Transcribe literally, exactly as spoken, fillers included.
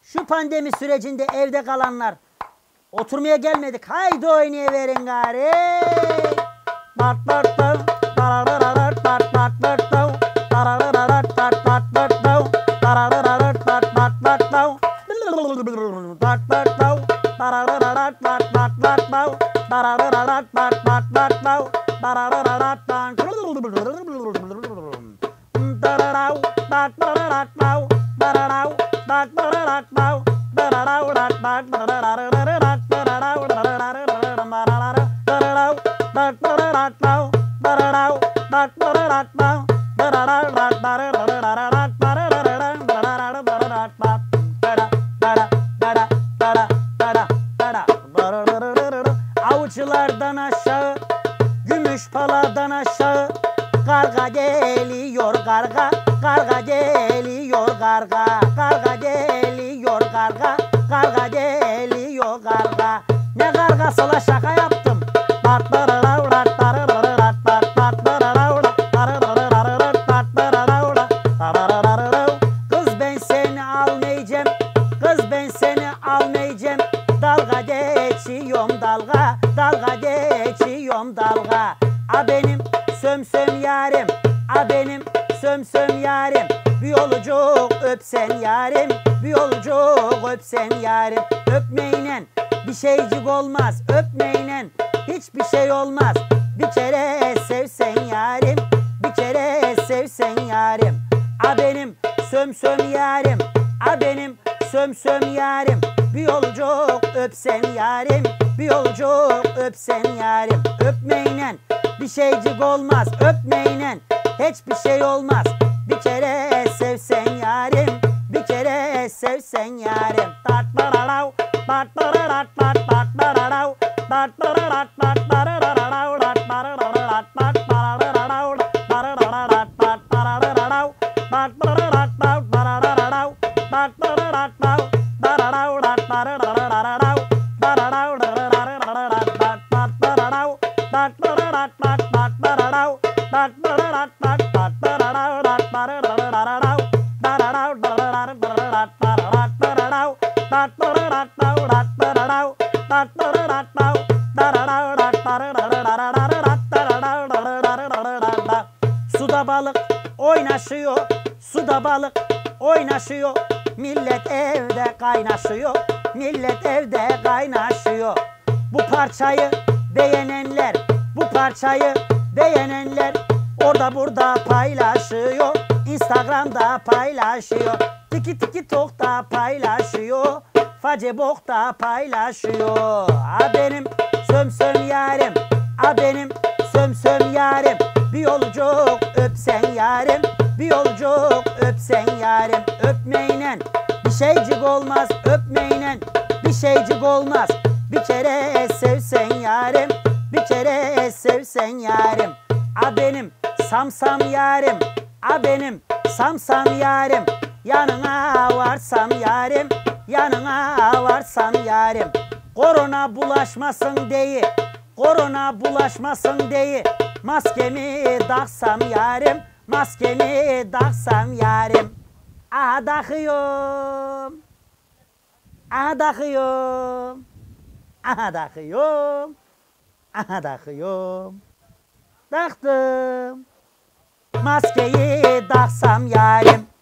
Şu pandemi sürecinde evde kalanlar, oturmaya gelmedik. Haydi oynayıverin gari. Bat bat bat, tarararat bat bat bat bat, tarararat bat bat bat bat, tarararat bat bat bat bat, bat bat bat, tarararat bat bat bat bat, tarararat bat bat bat bat, tarararat bat. Tararau, bat bat bat, tararau, bat bat bat, tararau, bat bat Avuçlardan aşağı, gümüş paladan aşağı, karga geliyor karga, karga geliyor karga, karga geliyor karga, karga geliyor karga. Ne kargası la, şaka yaptım. Kız ben seni almayacağım, kız ben seni almayacağım. Dalga geçiyorum dalga, dalga geçiyorum dalga. A benim söm söm yarim, a benim söm söm yarim. Bir yolcuk öpsen yarim, bir yolcuk öpsen yarim. Öpmeynen bir şeycik olmaz, öpmeynen hiçbir şey olmaz. Bir kere sevsen yarim, bir kere sevsen yarim. A benim söm söm yarim, a benim söm söm yarim. Bir yolcuk öpsen yarim, bir yolcuk öpsen yarim. Öpmeynen bir şeycik olmaz, öpmeynen hiçbir şey olmaz. Bir kere sevsen yarim, bir kere sevsen yarim. Tat bararau, tat bararat, tat tat bararau, tat bararat, tat bararau, tat bararat, tat bararau, barararat, tat bararau, tat bararat, tat bararau, tat bararat, tat bararau, tat bararau, bararau, tat tat bararau, tat bararat, tat tat bararau, tat bararat, tat tat bararau, tat bararau, bararau, bararau, bararau, bararau, bararau, tat bararat, tat bararau, tat bararat, bararau, bararau. Suda balık oynaşıyor, suda balık oynaşıyor. Millet evde kaynaşıyor, millet evde kaynaşıyor. Bu parçayı beğenenler, bu parçayı beğenenler orada burada paylaşıyor, Instagram'da paylaşıyor, tiki tiki tok'ta paylaşıyor, Facebook'ta paylaşıyor. A benim söm söm yarim, a benim söm söm yarim. Bir yolcuk öpsen yarim, bir yolcuk öpsen yarim. Öpmeynen bir şeycik olmaz, öpmeynen bir şeycik olmaz. Bir kere sevsen yarim, bir kere sevsen yarim. A benim samsam yarim, a benim samsam yarim. Yanına varsam yarim, yanına varsam yarim. Korona bulaşmasın diye, korona bulaşmasın diye maskemi taksam yarim, maskemi taksam yarim. Aha takıyorum, aha takıyorum, aha takıyorum, aha takıyorum. Taktım maskeyi taksam yarim.